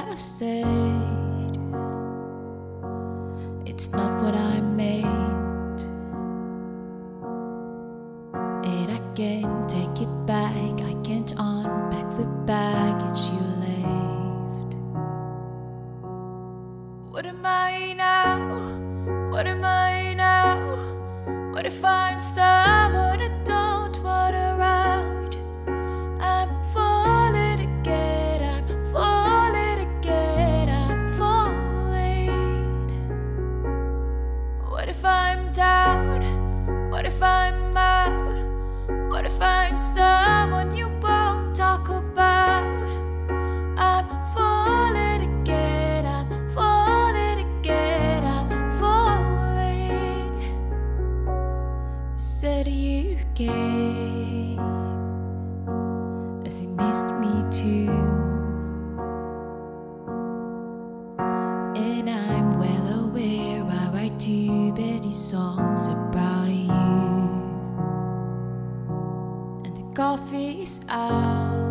have said, it's not what I meant, and I can't take it back. I can't unpack the baggage you left. What am I now? What am I now? What if I'm someone I don't want around? I'm falling again, I'm falling again, I'm falling. What if I'm down? What if I'm out? What if I'm someone you won't talk about? I'm falling again, I'm falling again, I'm falling. You said you care, nothing missed me too, and I'm well aware I write too many songs about you. And the coffee's out,